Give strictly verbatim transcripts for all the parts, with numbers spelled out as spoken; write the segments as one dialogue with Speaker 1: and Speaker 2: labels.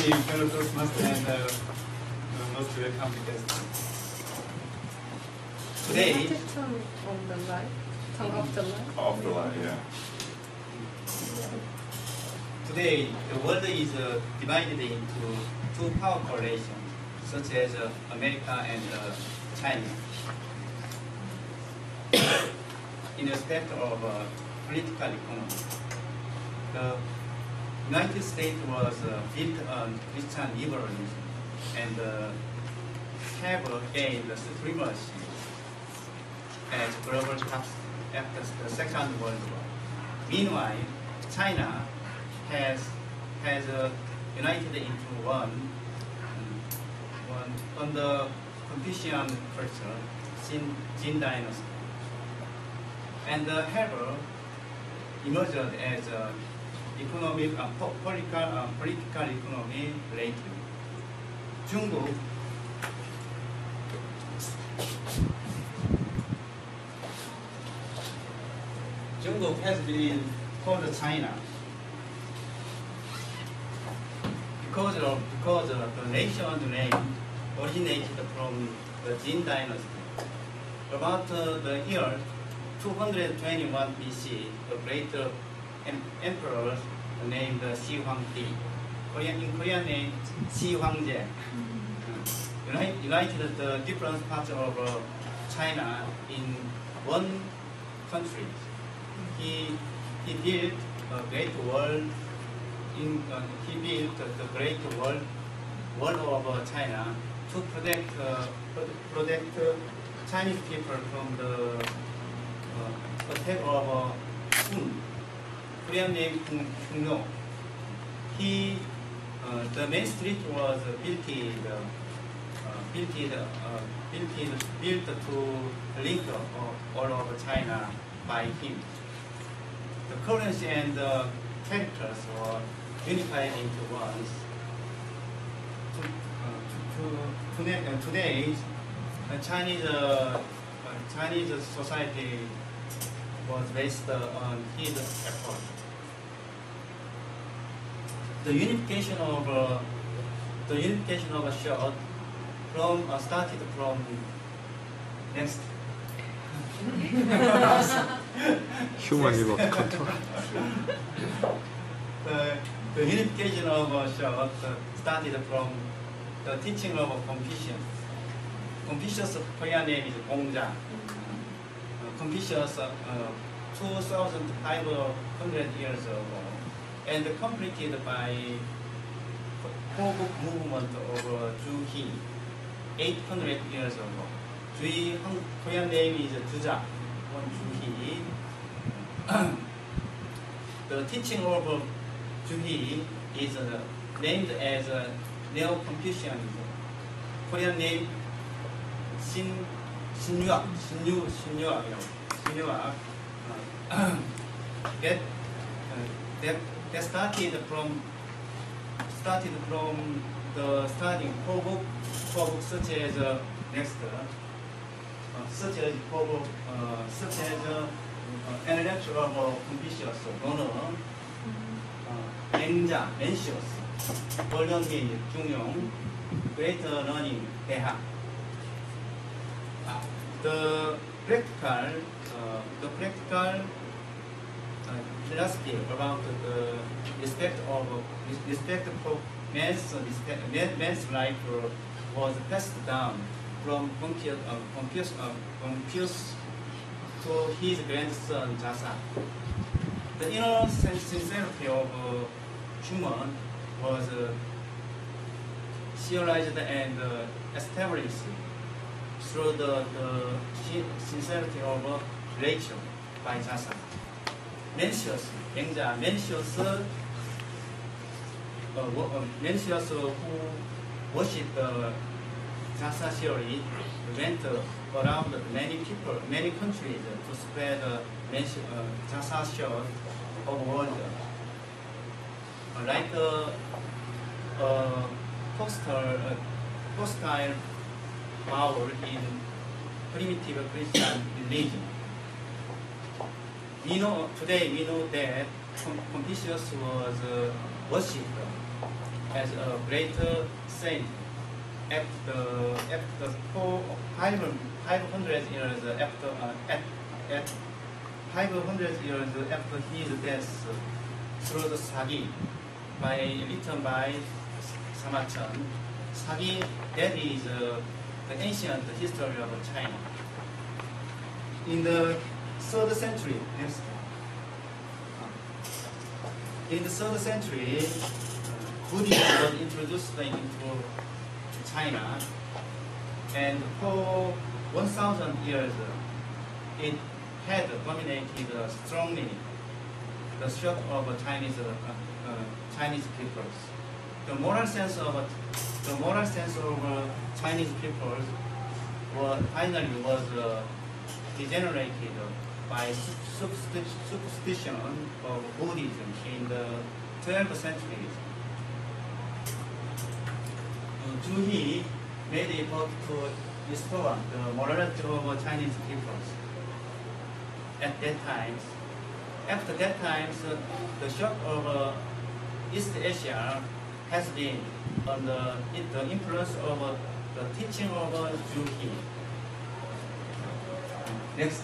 Speaker 1: Merry Christmas and uh, most welcome to guests. Today,
Speaker 2: You have to turn on the light. Turn off the light.
Speaker 3: Off the light, yeah.
Speaker 1: today the world is uh, divided into two power coalitions, such as uh, America and uh, China. In respect of uh, political economy, the United States was uh, built on Christian liberalism and uh, have uh, gained supremacy as global powers after the Second World War. Meanwhile, China has has uh, united into one, one under Confucian culture, Jin, Jin dynasty, and uh, have uh, emerged as uh, economic and uh, political, uh, political economy lately. 중국 Jungkook has been called China because of because of the nation's name originated from the Jin dynasty. About uh, the year two hundred twenty-one B C, the great uh, em emperor named uh, Shi Huangdi, Korean, in Korean name Shi Huangje, uh, unite, united the different parts of uh, China in one country. He, he built a great wall. In, uh, he built the great wall, wall of uh, China to protect uh, protect uh, Chinese people from the uh, attack of uh, Hun, Korean name Hungno. He uh, the main street was uh, built uh, built uh, built built to link uh, all over China by him. The currency and the characters were unified into one. To, uh, to, to, to, uh, today, uh, Chinese uh, uh, Chinese society was based uh, on his effort. The unification of uh, the unification of a shot from uh, started from next.
Speaker 4: 휴먼이 어떡하죠?
Speaker 1: the, the unification of uh, Shot started from the teaching of Confucius. Confucius' Korean name is Gongja. Uh, Confucius uh, two thousand five hundred years ago, and completed by Ho-Book movement of uh, Zhu He eight hundred years ago. Zhuyi, Korean name is Juja, one Zhuhi. The teaching of Zhuhi is uh, named as uh, Neo-Confucianism. Korean name Shin Shinyuak, Shinyu Shinyuak, Shinyuak. Uh, that, uh, that that started from started from the studying four book, four books such as uh, next. Uh, Uh, such as uh, such as uh, uh, an lecture of uh, Confucius, Dono, Engja, Mencius, Golden Age, Jungyong, Great Learning, Deha. The practical, uh, the practical uh, philosophy about the respect of respect for man's respect, man's life uh, was passed down from Confucius, uh, Confucius, uh, Confucius to his grandson Jasa. The inner sincerity of uh, human was uh, realized and uh, established through the, the sincerity of uh, Rachel by Jasa. Mencius, Engja, Mencius, uh, uh, Mencius who worshipped uh, Jasa theory went uh, around many people, many countries uh, to spread uh, uh, Jasa theory of the world. Uh, like uh, uh, hostile, uh, hostile power in primitive Christian religion. We know today we know that Confucius was uh, worshipped as a great saint. After after four five five hundred years after uh, at at five hundred years after his death through the Sagi by written by Samachan. Sagi, that is uh, the ancient history of China. In the third century, next. In the third century, Buddhism was introduced into China, and for one thousand years, it had dominated strongly the thought of Chinese uh, uh, Chinese peoples. The moral sense of the moral sense of uh, Chinese peoples was finally was uh, degenerated by substi- superstition of Buddhism in the twelfth century. Zhu He made an effort to restore the morality of Chinese peoples. At that time, after that time, so the shock of uh, East Asia has been under the influence of uh, the teaching of uh, Zhu He. Next.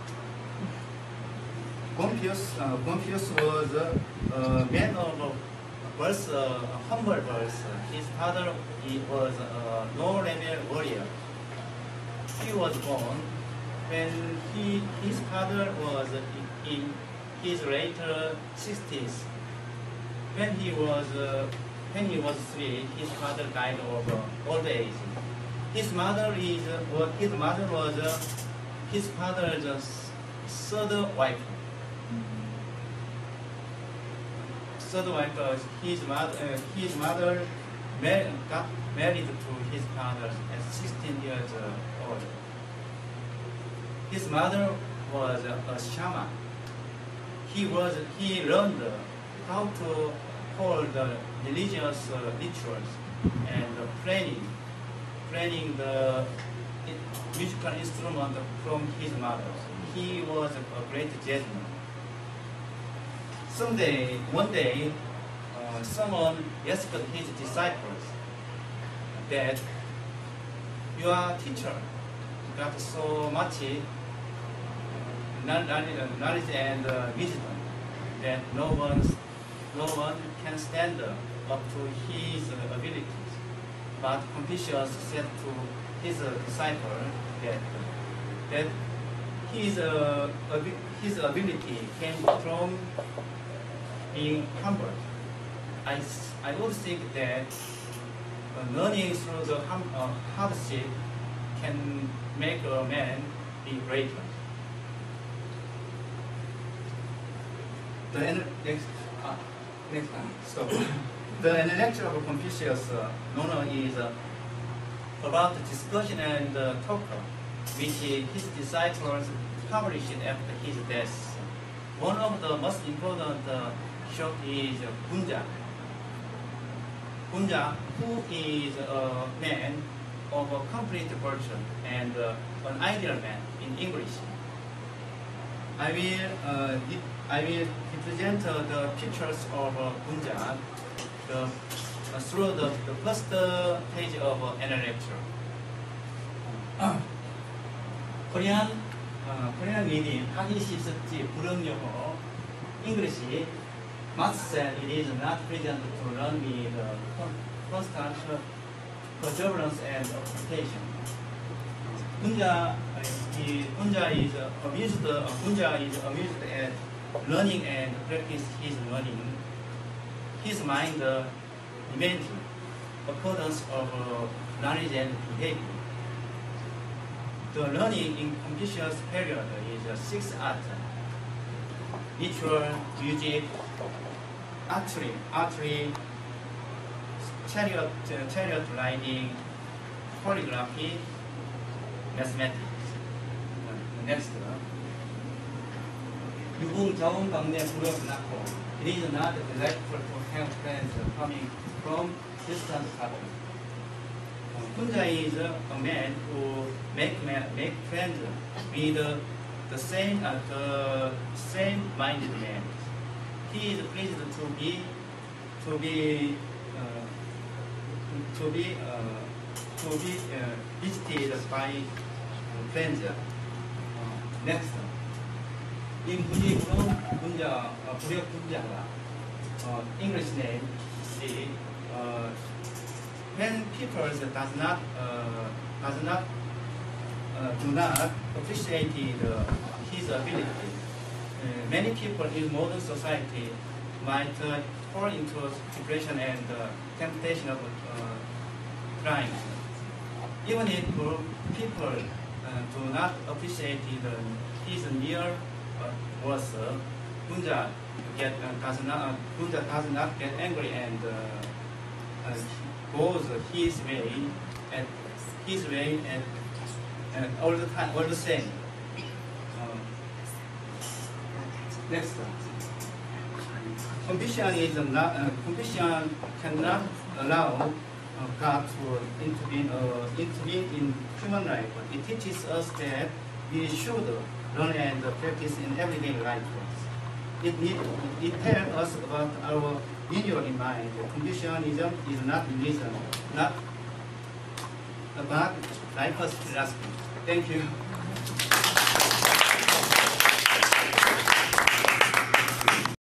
Speaker 1: Confucius, uh, Confucius was a uh, man of uh, birth, uh, humble birth. His father he was a low-level warrior. He was born when he, his father was in his later sixties. When he was uh, when he was three, his father died of uh, old age. His mother is uh, his mother was uh, his father's uh, third wife. Third wife, uh, his mother, uh, his mother mar- got married to his father at sixteen years uh, old. His mother was a, a shaman. He was he learned how to hold the religious uh, rituals and uh, planning, planning the i- musical instrument from his mother. He was a, a great jazzman. Someday, one day, uh, someone asked his disciples that your teacher got so much knowledge and uh, wisdom that no one, no one can stand up to his abilities. But Confucius said to his disciple that that his uh, abi- his ability came from being humble. I, s- I would think that uh, learning through the hum, uh, hardship can make a man be greater. The en- next, uh, next, uh, stop. The lecture of Confucius, uh, known is uh, about the discussion and uh, talk, which his disciples published after his death. One of the most important uh, short is uh, Gunja. Gunja, who is a man of a complete virtue and uh, an ideal man in English. I will, uh, di- I will represent uh, the pictures of uh, Gunja the, uh, through the, the first uh, page of uh, an lecture. Korean, uh, Korean reading 하기 쉽지 불음 영어 English must say it is not present to learn with the constant perseverance and application. Gunja, uh, he, Gunja is uh, amused. Uh, Gunja is amused at learning and practice his learning. His mind uh, remains accordance of uh, knowledge and behavior. The learning in Confucius period is uh, six art: ritual, music, archery, archery, chariot, uh, chariot riding, calligraphy, mathematics. Uh, next. 유궁자원 방내 부력 낳고 it is not delightful to have friends coming from distant countries. Kunja is a man who make man, make friends with the same uh, the same minded man. He is pleased to be to be uh, to be uh, to be uh, visited by uh, friends. Uh, next, 이 문제는 문제 어, 부력 문제가 어, English name C. Uh, when people does not uh, does not uh, do not appreciate the, his ability, uh, many people in modern society might uh, fall into depression and uh, temptation of uh, crime. Even if people uh, do not appreciate the, his mere uh, worth, Punja get uh, does not uh, Punja does not get angry and uh, uh, goes his way and his way and, and all the time, all the same. Uh, next. Competition is not, uh, competition cannot allow uh, God to intervene, uh, intervene in human life. It teaches us that we should learn and practice in everyday life. It, need, it tells us about our renewal in mind. Confucianism is not religion, not about life philosophy. Thank you.